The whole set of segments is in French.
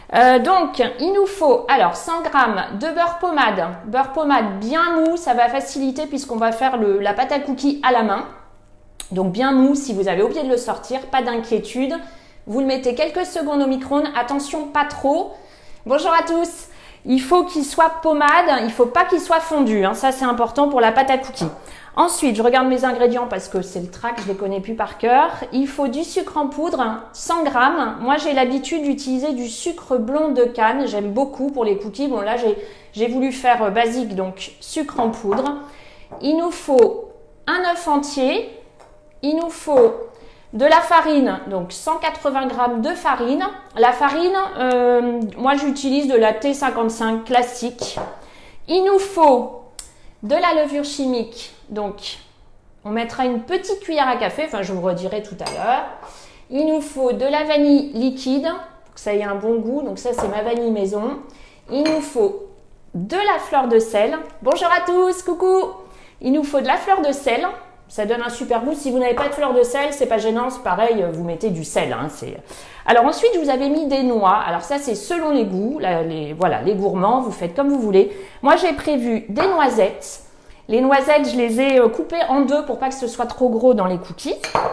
Donc, il nous faut alors 100 g de beurre pommade. Beurre pommade bien mou, ça va faciliter puisqu'on va faire la pâte à cookies à la main. Donc bien mou, si vous avez oublié de le sortir, pas d'inquiétude. Vous le mettez quelques secondes au micro-ondes, attention pas trop. Bonjour à tous. Il faut qu'il soit pommade, il ne faut pas qu'il soit fondu. Hein. Ça c'est important pour la pâte à cookies. Ensuite, je regarde mes ingrédients parce que c'est le track, je les connais plus par cœur. Il faut du sucre en poudre, 100 g. Moi, j'ai l'habitude d'utiliser du sucre blond de canne. J'aime beaucoup pour les cookies. Bon, là, j'ai voulu faire basique, donc sucre en poudre. Il nous faut un œuf entier. Il nous faut de la farine, donc 180 g de farine. La farine, moi, j'utilise de la T55 classique. Il nous faut de la levure chimique, donc on mettra une petite cuillère à café, enfin je vous redirai tout à l'heure. Il nous faut de la vanille liquide, pour que ça ait un bon goût, donc ça c'est ma vanille maison. Il nous faut de la fleur de sel. Bonjour à tous, coucou. Il nous faut de la fleur de sel, ça donne un super goût. Si vous n'avez pas de fleur de sel, c'est pas gênant, c'est pareil, vous mettez du sel. Hein, alors ensuite, je vous avais mis des noix. Alors ça, c'est selon les goûts. Voilà, les gourmands, vous faites comme vous voulez. Moi, j'ai prévu des noisettes. Les noisettes, je les ai coupées en deux pour pas que ce soit trop gros dans les cookies.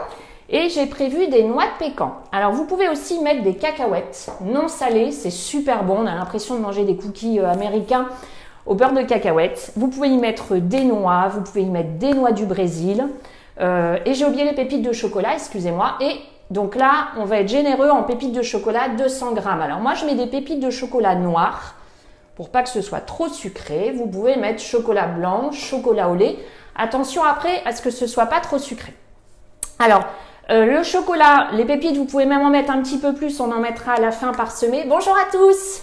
Et j'ai prévu des noix de pécan. Alors, vous pouvez aussi mettre des cacahuètes non salées. C'est super bon. On a l'impression de manger des cookies américains au beurre de cacahuètes. Vous pouvez y mettre des noix. Vous pouvez y mettre des noix du Brésil. Et j'ai oublié les pépites de chocolat, excusez-moi. Et donc là, on va être généreux en pépites de chocolat, 200 g. Alors moi, je mets des pépites de chocolat noir pour pas que ce soit trop sucré. Vous pouvez mettre chocolat blanc, chocolat au lait. Attention après à ce que ce soit pas trop sucré. Alors, le chocolat, les pépites, vous pouvez même en mettre un petit peu plus. On en mettra à la fin parsemé. Bonjour à tous.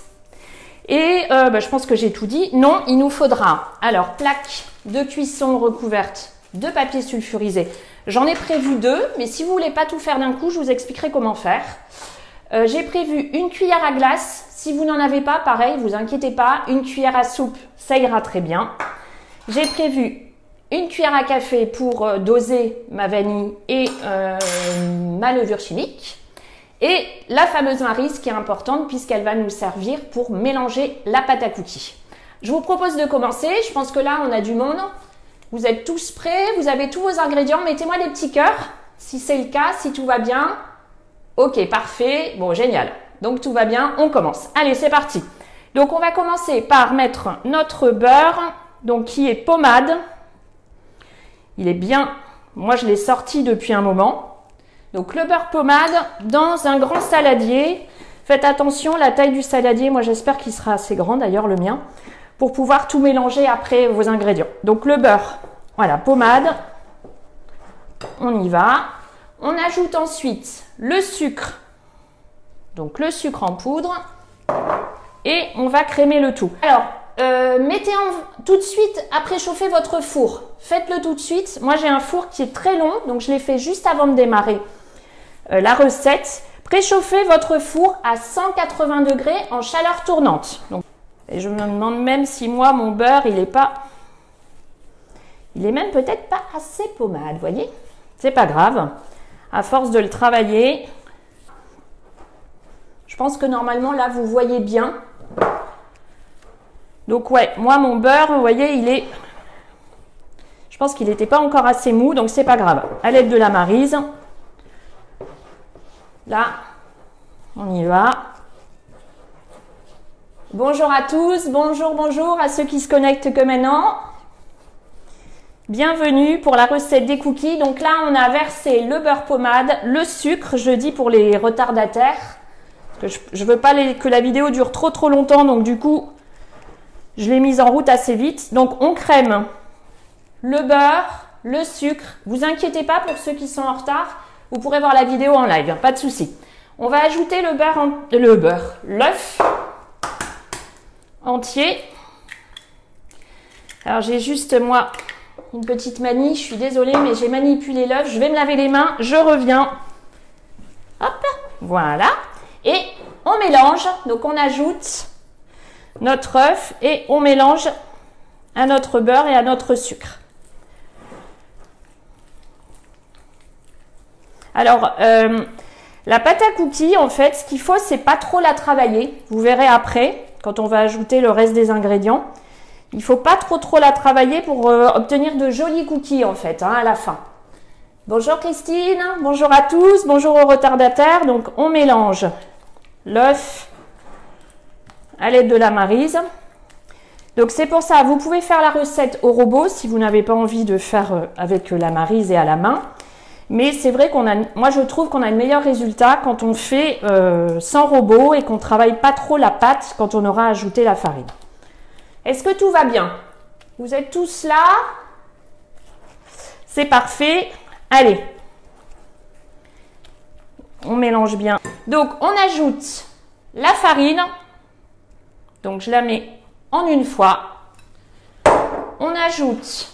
Et je pense que j'ai tout dit. Non, il nous faudra, alors, plaque de cuisson recouverte de papier sulfurisé. J'en ai prévu 2, mais si vous voulez pas tout faire d'un coup, je vous expliquerai comment faire. J'ai prévu une cuillère à glace. Si vous n'en avez pas, pareil, vous inquiétez pas, une cuillère à soupe, ça ira très bien. J'ai prévu une cuillère à café pour doser ma vanille et ma levure chimique. Et la fameuse maryse qui est importante puisqu'elle va nous servir pour mélanger la pâte à cookies. Je vous propose de commencer. Je pense que là, on a du monde. Vous êtes tous prêts, vous avez tous vos ingrédients. Mettez-moi des petits cœurs si c'est le cas, si tout va bien. Ok, parfait. Bon, génial. Donc, tout va bien. On commence. Allez, c'est parti. Donc, on va commencer par mettre notre beurre, donc qui est pommade. Il est bien. Moi, je l'ai sorti depuis un moment. Donc, le beurre pommade dans un grand saladier. Faites attention, la taille du saladier, moi, j'espère qu'il sera assez grand, d'ailleurs, le mien, pour pouvoir tout mélanger après vos ingrédients. Donc le beurre, voilà, pommade, on y va. On ajoute ensuite le sucre, donc le sucre en poudre, et on va crémer le tout. Alors, mettez tout de suite à préchauffer votre four. Faites-le tout de suite. Moi, j'ai un four qui est très long, donc je l'ai fait juste avant de démarrer la recette. Préchauffez votre four à 180 degrés en chaleur tournante. Donc, et je me demande même si moi, mon beurre, il est même peut-être pas assez pommade, vous voyez? C'est pas grave. À force de le travailler, je pense que normalement, là, vous voyez bien. Donc, ouais, moi, mon beurre, vous voyez, je pense qu'il n'était pas encore assez mou, donc c'est pas grave. À l'aide de la maryse, là, on y va. Bonjour à tous, bonjour à ceux qui se connectent que maintenant. Bienvenue pour la recette des cookies. Donc là, on a versé le beurre pommade, le sucre, je dis pour les retardataires. Parce que je veux pas que la vidéo dure trop longtemps, donc du coup, je l'ai mise en route assez vite. Donc on crème le beurre, le sucre. Vous inquiétez pas pour ceux qui sont en retard, vous pourrez voir la vidéo en live, pas de souci. On va ajouter l'œuf entier. Alors j'ai juste moi une petite manie, je suis désolée mais j'ai manipulé l'œuf, je vais me laver les mains, je reviens. Hop, voilà. Et on mélange, donc on ajoute notre œuf et on mélange à notre beurre et à notre sucre. Alors La pâte à cookies, en fait, ce qu'il faut, c'est pas trop la travailler. Vous verrez après, quand on va ajouter le reste des ingrédients. Il faut pas trop la travailler pour obtenir de jolis cookies, en fait, hein, à la fin. Bonjour Christine, bonjour à tous, bonjour aux retardataires. Donc, on mélange l'œuf à l'aide de la Maryse. Donc, c'est pour ça, vous pouvez faire la recette au robot si vous n'avez pas envie de faire avec la Maryse et à la main. Mais c'est vrai moi je trouve qu'on a le meilleur résultat quand on fait sans robot et qu'on ne travaille pas trop la pâte quand on aura ajouté la farine. Est-ce que tout va bien? Vous êtes tous là? C'est parfait. Allez. On mélange bien. Donc on ajoute la farine. Donc je la mets en une fois. On ajoute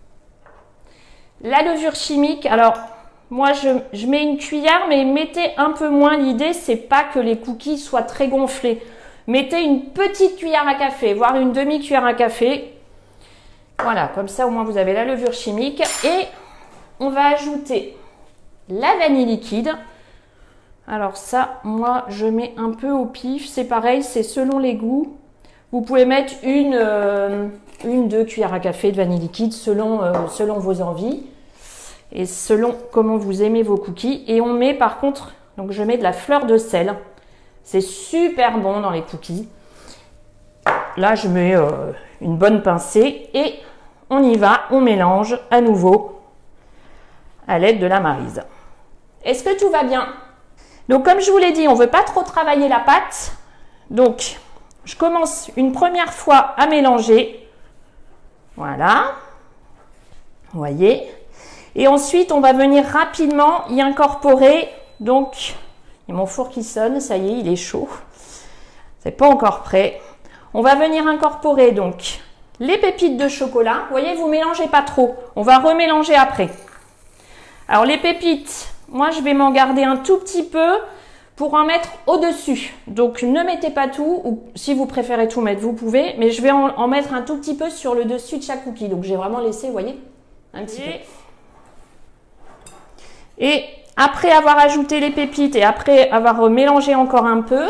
la levure chimique. Alors moi, je mets une cuillère, mais mettez un peu moins. L'idée, c'est pas que les cookies soient très gonflés. Mettez une petite cuillère à café, voire une demi-cuillère à café. Voilà, comme ça, au moins, vous avez la levure chimique. Et on va ajouter la vanille liquide. Alors ça, moi, je mets un peu au pif. C'est pareil, c'est selon les goûts. Vous pouvez mettre deux cuillères à café de vanille liquide selon vos envies. Et selon comment vous aimez vos cookies. Et on met par contre, donc je mets de la fleur de sel. C'est super bon dans les cookies. Là, je mets une bonne pincée et on y va, on mélange à nouveau à l'aide de la Maryse. Est-ce que tout va bien? Donc, comme je vous l'ai dit, on ne veut pas trop travailler la pâte. Donc, je commence une première fois à mélanger. Voilà. Vous voyez? Et ensuite, on va venir rapidement y incorporer, donc, il y a mon four qui sonne, ça y est, il est chaud. C'est pas encore prêt. On va venir incorporer, donc, les pépites de chocolat. Vous voyez, vous mélangez pas trop. On va remélanger après. Alors, les pépites, moi, je vais m'en garder un tout petit peu pour en mettre au-dessus. Donc, ne mettez pas tout, ou si vous préférez tout mettre, vous pouvez, mais je vais en mettre un tout petit peu sur le dessus de chaque cookie. Donc, j'ai vraiment laissé, vous voyez, un petit peu. Et après avoir ajouté les pépites et après avoir mélangé encore un peu,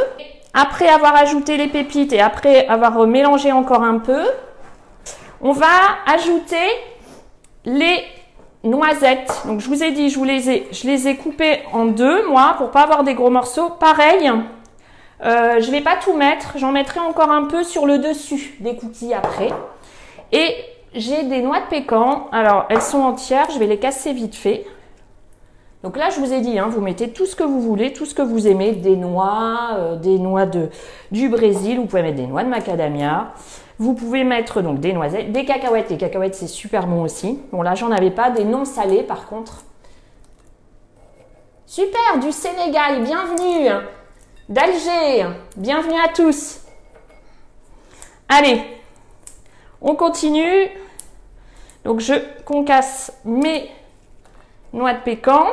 on va ajouter les noisettes. Donc je vous ai dit, je les ai coupées en deux, moi, pour pas avoir des gros morceaux. Pareil, je vais pas tout mettre, j'en mettrai encore un peu sur le dessus des cookies après. Et j'ai des noix de pécan. Alors elles sont entières, je vais les casser vite fait. Donc là, je vous ai dit, hein, vous mettez tout ce que vous voulez, tout ce que vous aimez, des noix du Brésil, vous pouvez mettre des noix de macadamia, vous pouvez mettre donc des noisettes, des cacahuètes. Les cacahuètes, c'est super bon aussi. Bon, là, j'en avais pas, des non salés par contre. Super, du Sénégal, bienvenue. D'Alger, bienvenue à tous. Allez, on continue. Donc, je concasse mes noix de pécan.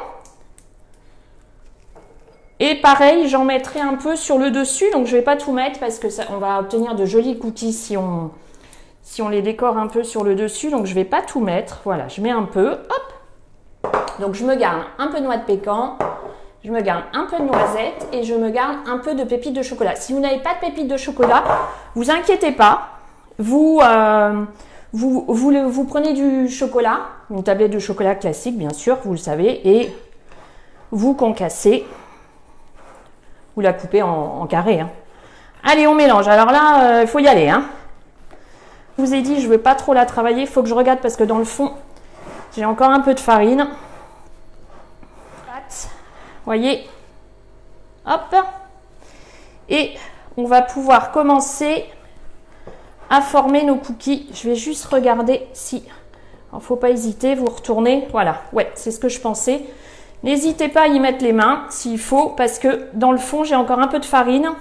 Et pareil, j'en mettrai un peu sur le dessus, donc je ne vais pas tout mettre parce que on va obtenir de jolis cookies si on les décore un peu sur le dessus, donc je ne vais pas tout mettre. Voilà, je mets un peu, hop. Donc je me garde un peu de noix de pécan, je me garde un peu de noisettes et je me garde un peu de pépites de chocolat. Si vous n'avez pas de pépites de chocolat, vous inquiétez pas, vous prenez du chocolat, une tablette de chocolat classique bien sûr, vous le savez, et vous concassez. Vous la coupez en carré. Hein. Allez, on mélange. Alors là, il faut y aller. Hein. Je vous ai dit, je ne veux pas trop la travailler. Il faut que je regarde parce que dans le fond, j'ai encore un peu de farine. Vous voyez. Hop. Et on va pouvoir commencer à former nos cookies. Je vais juste regarder si... Il ne faut pas hésiter, vous retournez. Voilà, ouais, c'est ce que je pensais. N'hésitez pas à y mettre les mains s'il faut, parce que dans le fond, j'ai encore un peu de farine.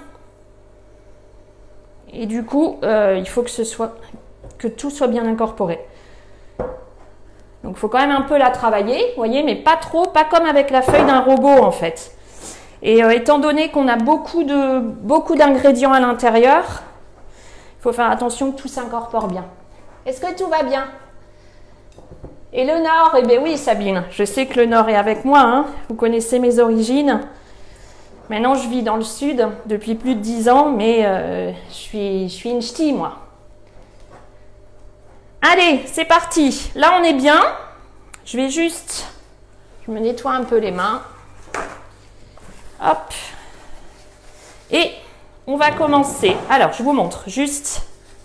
Et du coup, il faut que tout soit bien incorporé. Donc, il faut quand même un peu la travailler, vous voyez, mais pas trop, pas comme avec la feuille d'un robot en fait. Et étant donné qu'on a beaucoup d'ingrédients à l'intérieur, il faut faire attention que tout s'incorpore bien. Est-ce que tout va bien ? Et le Nord, eh bien oui Sabine, je sais que le Nord est avec moi, hein. Vous connaissez mes origines. Maintenant, je vis dans le sud depuis plus de 10 ans, mais je suis une ch'ti, moi. Allez, c'est parti. Là, on est bien. Je me nettoie un peu les mains. Hop. Et on va commencer. Alors, je vous montre juste.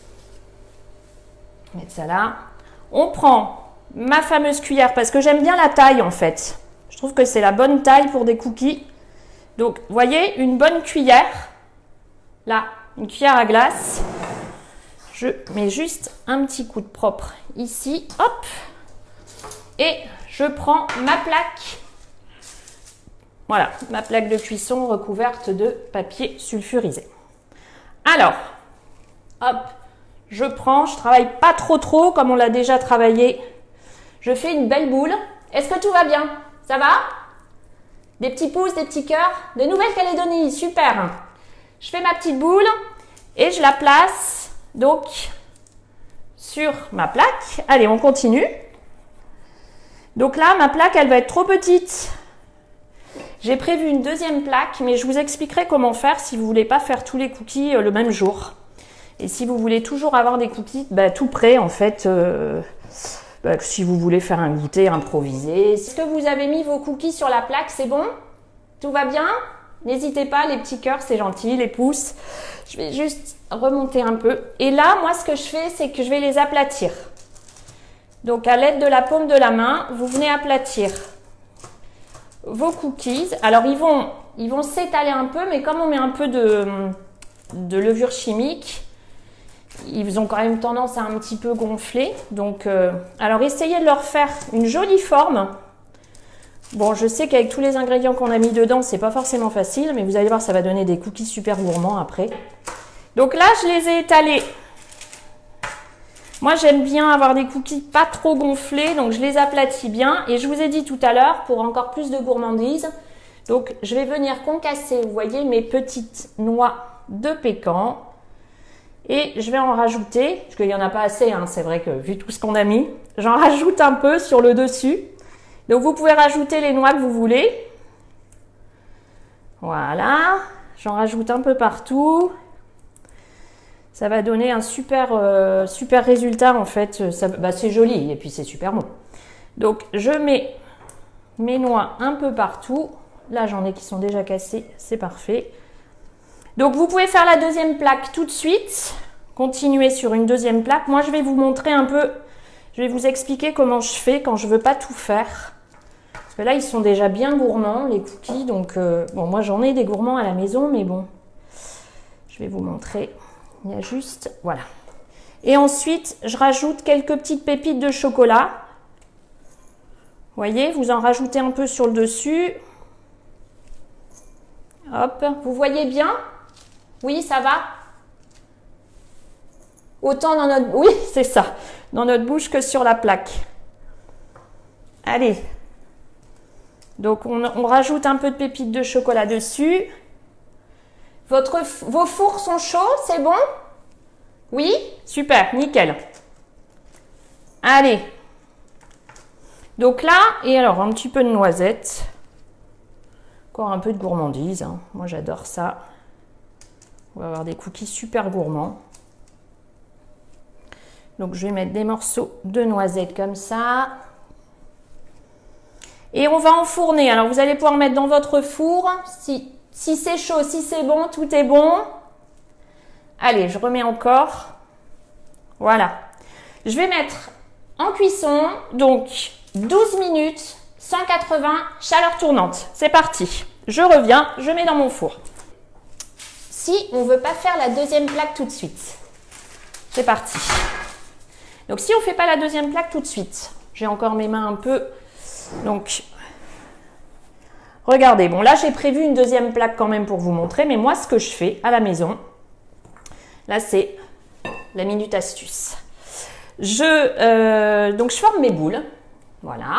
Mettre ça là. On prend ma fameuse cuillère parce que j'aime bien la taille en fait. Je trouve que c'est la bonne taille pour des cookies. Donc, vous voyez, une bonne cuillère. Là, une cuillère à glace. Je mets juste un petit coup de propre ici. Hop. Et je prends ma plaque. Voilà, ma plaque de cuisson recouverte de papier sulfurisé. Alors, hop, je travaille pas trop comme on l'a déjà travaillé. Je fais une belle boule. Est-ce que tout va bien? Ça va? Des petits pouces, des petits cœurs? De Nouvelle-Calédonie, super. Je fais ma petite boule et je la place donc sur ma plaque. Allez, on continue. Donc là, ma plaque, elle va être trop petite. J'ai prévu une deuxième plaque, mais je vous expliquerai comment faire si vous voulez pas faire tous les cookies le même jour. Et si vous voulez toujours avoir des cookies tout prêts, en fait, si vous voulez faire un goûter improvisé. Est-ce que vous avez mis vos cookies sur la plaque? C'est bon? Tout va bien? N'hésitez pas, les petits cœurs, c'est gentil, les pouces. Je vais juste remonter un peu. Et là, moi, ce que je fais, c'est que je vais les aplatir. Donc, à l'aide de la paume de la main, vous venez aplatir vos cookies. Alors, ils vont s'étaler un peu, mais comme on met un peu de levure chimique, ils ont quand même tendance à un petit peu gonfler. Donc, alors, essayez de leur faire une jolie forme. Bon, je sais qu'avec tous les ingrédients qu'on a mis dedans, c'est pas forcément facile, mais vous allez voir, ça va donner des cookies super gourmands après. Donc là, je les ai étalés. Moi, j'aime bien avoir des cookies pas trop gonflés, donc je les aplatis bien. Et je vous ai dit tout à l'heure, pour encore plus de gourmandise, donc je vais venir concasser, vous voyez, mes petites noix de pécan. Et je vais en rajouter, parce qu'il n'y en a pas assez, hein, c'est vrai que vu tout ce qu'on a mis, j'en rajoute un peu sur le dessus. Donc vous pouvez rajouter les noix que vous voulez. Voilà, j'en rajoute un peu partout. Ça va donner un super résultat en fait. C'est joli et puis c'est super bon. Donc je mets mes noix un peu partout. Là j'en ai qui sont déjà cassées, c'est parfait. Donc vous pouvez faire la deuxième plaque tout de suite. Continuer sur une deuxième plaque. Moi je vais vous montrer un peu, je vais vous expliquer comment je fais quand je veux pas tout faire. Parce que là ils sont déjà bien gourmands les cookies. Donc bon, moi j'en ai des gourmands à la maison, mais bon, je vais vous montrer. Il y a juste, voilà. Et ensuite, je rajoute quelques petites pépites de chocolat. Vous voyez, vous en rajoutez un peu sur le dessus. Hop, vous voyez bien? Oui, ça va? Autant dans notre... Oui, c'est ça. Dans notre bouche que sur la plaque. Allez. Donc, on rajoute un peu de pépites de chocolat dessus. Vos fours sont chauds, c'est bon? Oui? Super, nickel. Allez. Donc là, et alors un petit peu de noisette. Encore un peu de gourmandise, hein. Moi j'adore ça. On va avoir des cookies super gourmands. Donc je vais mettre des morceaux de noisettes comme ça. Et on va enfourner. Alors vous allez pouvoir mettre dans votre four. Si c'est chaud, si c'est bon, tout est bon. Allez, je remets encore. Voilà. Je vais mettre en cuisson, donc 12 minutes, 180, chaleur tournante. C'est parti. Je reviens, je mets dans mon four. Si on ne veut pas faire la deuxième plaque tout de suite, c'est parti. Donc si on ne fait pas la deuxième plaque tout de suite, j'ai encore mes mains un peu, donc... Regardez, bon là j'ai prévu une deuxième plaque quand même pour vous montrer, mais moi ce que je fais à la maison, là c'est la minute astuce. Donc je forme mes boules, voilà,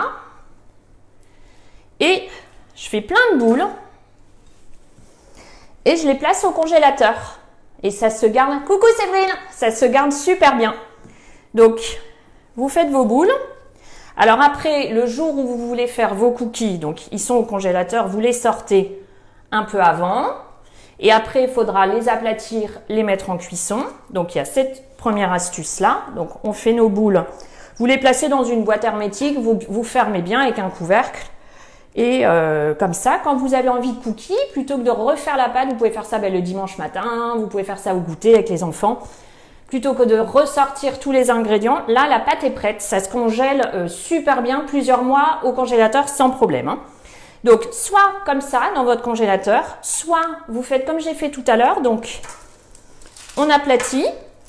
et je fais plein de boules et je les place au congélateur et ça se garde, coucou Séverine, ça se garde super bien. Donc vous faites vos boules. Alors après, le jour où vous voulez faire vos cookies, donc ils sont au congélateur, vous les sortez un peu avant. Et après, il faudra les aplatir, les mettre en cuisson. Donc, il y a cette première astuce-là. Donc, on fait nos boules. Vous les placez dans une boîte hermétique. Vous fermez bien avec un couvercle. Et comme ça, quand vous avez envie de cookies, plutôt que de refaire la pâte, vous pouvez faire ça le dimanche matin. Vous pouvez faire ça au goûter avec les enfants. Plutôt que de ressortir tous les ingrédients, là, la pâte est prête. Ça se congèle super bien, plusieurs mois au congélateur sans problème. Hein. Donc, soit comme ça, dans votre congélateur, soit vous faites comme j'ai fait tout à l'heure. Donc, on aplatit.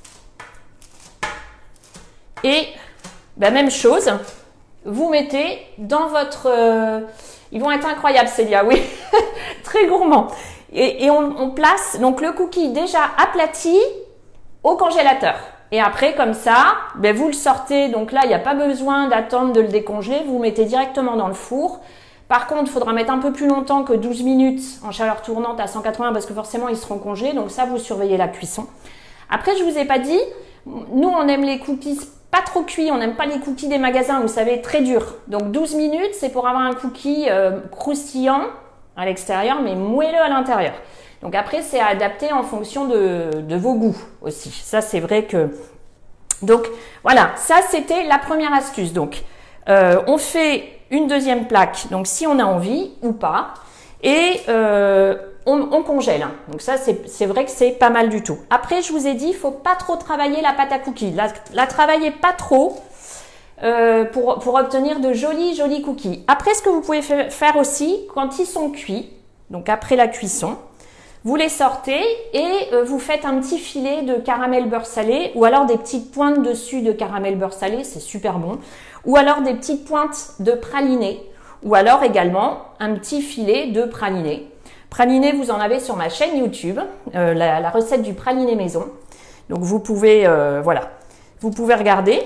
Et, même chose, vous mettez dans votre... ils vont être incroyables, Célia, oui. Très gourmand. Et on place donc le cookie déjà aplati au congélateur. Et après, comme ça, vous le sortez. Donc là, il n'y a pas besoin d'attendre de le décongeler. Vous mettez directement dans le four. Par contre, il faudra mettre un peu plus longtemps que 12 minutes en chaleur tournante à 180 parce que forcément, ils seront congelés. Donc ça, vous surveillez la cuisson. Après, je vous ai pas dit, nous, on aime les cookies pas trop cuits. On n'aime pas les cookies des magasins, vous savez, très durs. Donc 12 minutes, c'est pour avoir un cookie croustillant à l'extérieur, mais moelleux à l'intérieur. Donc après, c'est à adapter en fonction de vos goûts aussi. Ça, c'est vrai que... Donc, voilà, ça, c'était la première astuce. Donc, on fait une deuxième plaque, donc si on a envie ou pas, et on congèle. Donc ça, c'est vrai que c'est pas mal du tout. Après, je vous ai dit, il faut pas trop travailler la pâte à cookies. La travaillez pas trop pour obtenir de jolis cookies. Après, ce que vous pouvez faire aussi, quand ils sont cuits, donc après la cuisson, vous les sortez et vous faites un petit filet de caramel beurre salé ou alors des petites pointes dessus de caramel beurre salé, c'est super bon. Ou alors des petites pointes de praliné ou alors également un petit filet de praliné. Praliné, vous en avez sur ma chaîne YouTube, la recette du praliné maison. Donc vous pouvez, voilà, vous pouvez regarder.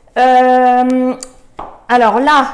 Alors là,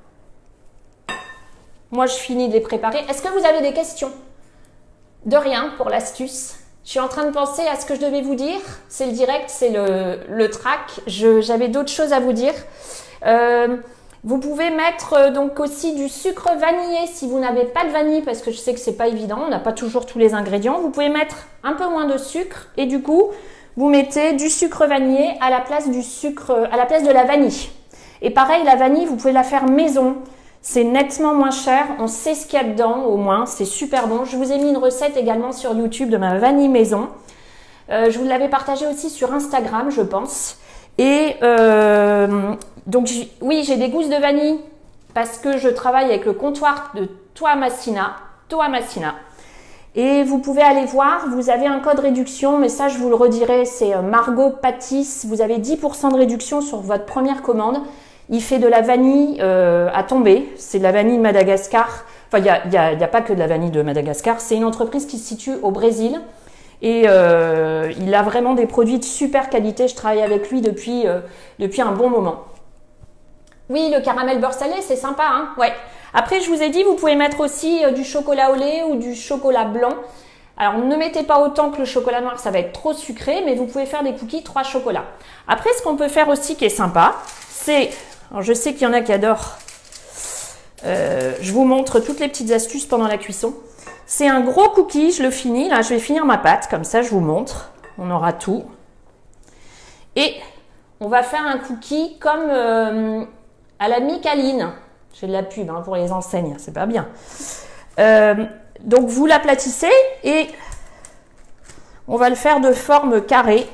moi je finis de les préparer. Est-ce que vous avez des questions ? De rien pour l'astuce. Je suis en train de penser à ce que je devais vous dire. C'est le direct, c'est le track. J'avais d'autres choses à vous dire. Vous pouvez mettre donc aussi du sucre vanillé si vous n'avez pas de vanille, parce que je sais que c'est pas évident, on n'a pas toujours tous les ingrédients. Vous pouvez mettre un peu moins de sucre et du coup, vous mettez du sucre vanillé à la place de la vanille. Et pareil, la vanille, vous pouvez la faire maison. C'est nettement moins cher, on sait ce qu'il y a dedans au moins, c'est super bon. Je vous ai mis une recette également sur YouTube de ma vanille maison. Je vous l'avais partagée aussi sur Instagram, je pense. Et donc oui, j'ai des gousses de vanille parce que je travaille avec le comptoir de Toa Massina. Et vous pouvez aller voir, vous avez un code réduction, mais ça je vous le redirai, c'est Margot Pâtisse. Vous avez 10% de réduction sur votre première commande. Il fait de la vanille à tomber, c'est de la vanille de Madagascar. Enfin, il y a pas que de la vanille de Madagascar, c'est une entreprise qui se situe au Brésil. Et il a vraiment des produits de super qualité, je travaille avec lui depuis un bon moment. Oui, le caramel beurre salé, c'est sympa, hein. Ouais. Après, je vous ai dit, vous pouvez mettre aussi du chocolat au lait ou du chocolat blanc. Alors, ne mettez pas autant que le chocolat noir, ça va être trop sucré, mais vous pouvez faire des cookies 3 chocolats. Après, ce qu'on peut faire aussi qui est sympa, c'est... Alors, je sais qu'il y en a qui adorent. Je vous montre toutes les petites astuces pendant la cuisson. C'est un gros cookie, je le finis. Là, je vais finir ma pâte, comme ça, je vous montre. On aura tout. Et on va faire un cookie comme à la Micaline. J'ai de la pub hein, pour les enseignes, c'est pas bien. Donc, vous l'aplatissez et on va le faire de forme carrée.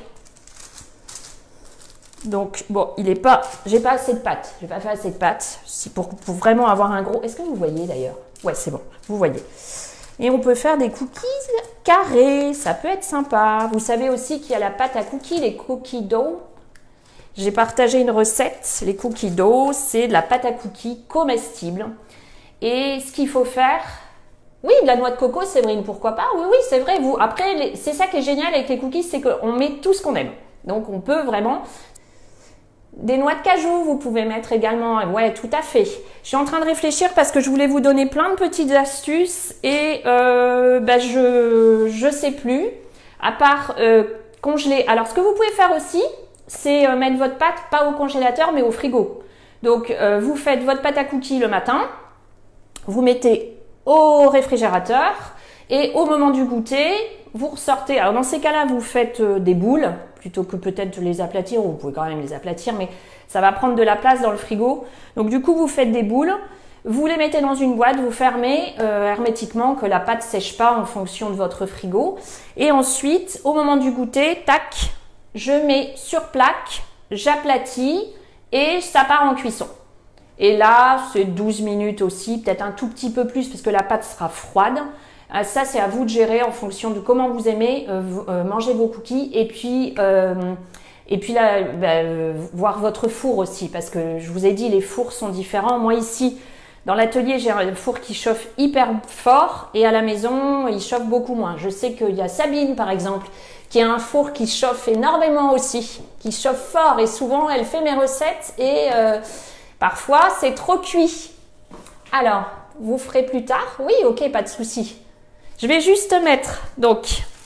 Donc, bon, j'ai pas assez de pâte. J'ai pas fait assez de pâte pour vraiment avoir un gros... Est-ce que vous voyez d'ailleurs? Ouais, c'est bon, vous voyez. Et on peut faire des cookies carrés, ça peut être sympa. Vous savez aussi qu'il y a la pâte à cookies, les cookies dough. J'ai partagé une recette, les cookies dough, c'est de la pâte à cookies comestible. Et ce qu'il faut faire... Oui, de la noix de coco, Séverine, pourquoi pas? Oui, c'est vrai. Après, c'est ça qui est génial avec les cookies, c'est qu'on met tout ce qu'on aime. Donc, on peut vraiment... Des noix de cajou, vous pouvez mettre également. Ouais, tout à fait. Je suis en train de réfléchir parce que je voulais vous donner plein de petites astuces et je sais plus. À part congeler. Alors, ce que vous pouvez faire aussi, c'est mettre votre pâte pas au congélateur mais au frigo. Donc, vous faites votre pâte à cookies le matin, vous mettez au réfrigérateur Et au moment du goûter, vous ressortez. Alors dans ces cas-là, vous faites des boules plutôt que peut-être de les aplatir. Vous pouvez quand même les aplatir, mais ça va prendre de la place dans le frigo. Donc du coup, vous faites des boules. Vous les mettez dans une boîte, vous fermez hermétiquement, que la pâte sèche pas en fonction de votre frigo. Et ensuite, au moment du goûter, tac, je mets sur plaque, j'aplatis et ça part en cuisson. Et là, c'est 12 minutes aussi, peut-être un tout petit peu plus parce que la pâte sera froide. Ça, c'est à vous de gérer en fonction de comment vous aimez manger vos cookies. Et puis là, voir votre four aussi, parce que je vous ai dit, les fours sont différents. Moi ici, dans l'atelier, j'ai un four qui chauffe hyper fort et à la maison, il chauffe beaucoup moins. Je sais qu'il y a Sabine, par exemple, qui a un four qui chauffe énormément aussi, qui chauffe fort et souvent, elle fait mes recettes et parfois, c'est trop cuit. Alors, vous ferez plus tard? Oui, ok, pas de souci. Je vais juste mettre, donc,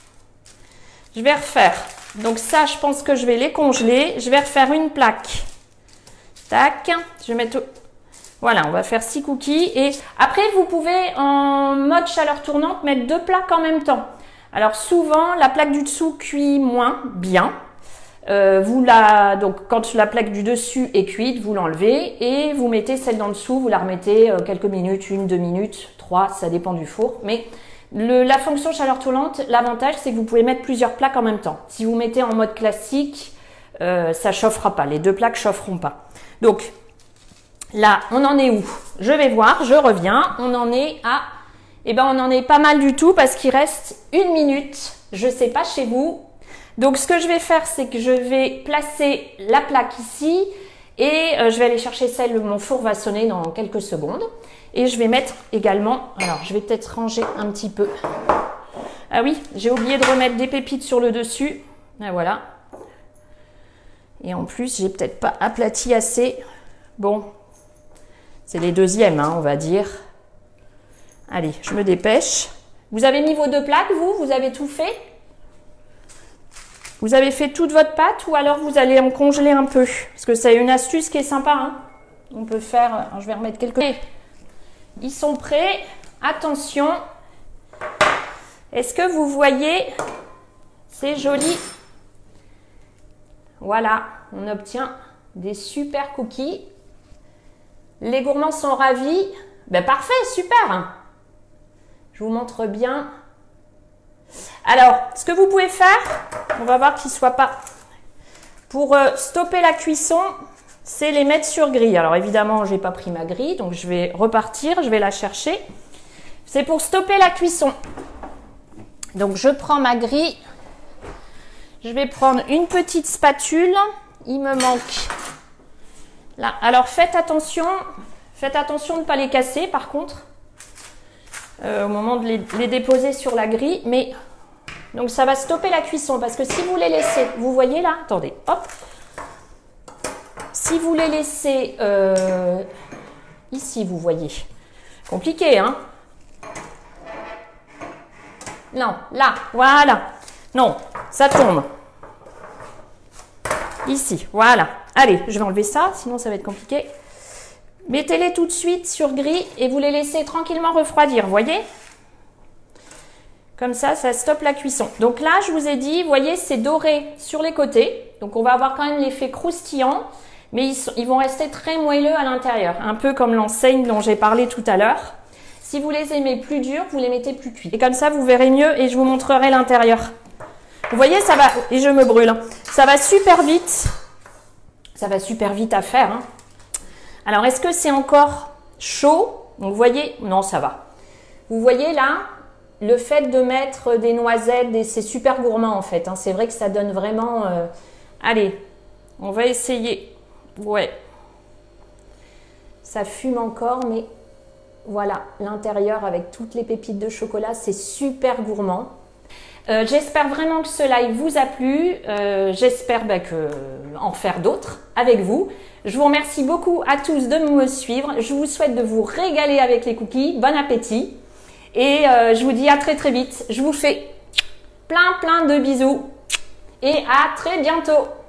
je vais refaire. Donc ça, je pense que je vais les congeler. Je vais refaire une plaque. Tac, je vais mettre... Voilà, on va faire 6 cookies. Et après, vous pouvez, en mode chaleur tournante, mettre 2 plaques en même temps. Alors souvent, la plaque du dessous cuit moins bien. Donc quand la plaque du dessus est cuite, vous l'enlevez et vous mettez celle d'en dessous. Vous la remettez quelques minutes, 1, 2 minutes, 3, ça dépend du four. Mais la fonction chaleur tournante, l'avantage, c'est que vous pouvez mettre plusieurs plaques en même temps. Si vous mettez en mode classique, ça chauffera pas. Les 2 plaques chaufferont pas. Donc, là, on en est où? Je vais voir, je reviens. On en est à... Eh ben, on en est pas mal du tout parce qu'il reste 1 minute. Je sais pas chez vous. Donc, ce que je vais faire, c'est que je vais placer la plaque ici et je vais aller chercher celle, mon four va sonner dans quelques secondes. Et je vais mettre également... Alors, je vais peut-être ranger un petit peu. Ah oui, j'ai oublié de remettre des pépites sur le dessus. Et voilà. Et en plus, j'ai peut-être pas aplati assez. Bon... C'est les deuxièmes, hein, on va dire. Allez, je me dépêche. Vous avez mis vos 2 plaques, vous? Vous avez tout fait? Vous avez fait toute votre pâte ou alors vous allez en congeler un peu? Parce que c'est une astuce qui est sympa. Hein. On peut faire... Alors, je vais remettre quelques... Ils sont prêts. Attention. Est-ce que vous voyez? C'est joli. Voilà, on obtient des super cookies. Les gourmands sont ravis. Ben parfait, super. Je vous montre bien. Alors, ce que vous pouvez faire, on va voir qu'il ne soit pas... Pour stopper la cuisson, c'est les mettre sur grille. Alors évidemment, je n'ai pas pris ma grille, donc je vais repartir, je vais la chercher. C'est pour stopper la cuisson. Donc je prends ma grille. Je vais prendre une petite spatule. Il me manque... Là, alors faites attention de ne pas les casser par contre au moment de les déposer sur la grille. Mais donc ça va stopper la cuisson parce que si vous les laissez, vous voyez là, attendez, hop, si vous les laissez ici, vous voyez, compliqué, hein? Non, là, voilà, non, ça tombe. Ici, voilà. Allez, je vais enlever ça, sinon ça va être compliqué. Mettez-les tout de suite sur grille et vous les laissez tranquillement refroidir, voyez? Comme ça, ça stoppe la cuisson. Donc là, je vous ai dit, vous voyez, c'est doré sur les côtés. Donc on va avoir quand même l'effet croustillant, mais ils vont rester très moelleux à l'intérieur. Un peu comme l'enseigne dont j'ai parlé tout à l'heure. Si vous les aimez plus durs, vous les mettez plus cuits. Et comme ça, vous verrez mieux et je vous montrerai l'intérieur. Vous voyez, ça va... Et je me brûle. Ça va super vite. Ça va super vite à faire. Hein. Alors, est-ce que c'est encore chaud? Donc, vous voyez, non, ça va. Vous voyez là, le fait de mettre des noisettes, c'est super gourmand en fait. Hein. C'est vrai que ça donne vraiment... Allez, on va essayer. Ouais. Ça fume encore, mais voilà, l'intérieur avec toutes les pépites de chocolat, c'est super gourmand. J'espère vraiment que ce live vous a plu. J'espère en faire d'autres avec vous. Je vous remercie beaucoup à tous de me suivre. Je vous souhaite de vous régaler avec les cookies. Bon appétit. Et je vous dis à très très vite. Je vous fais plein de bisous. Et à très bientôt.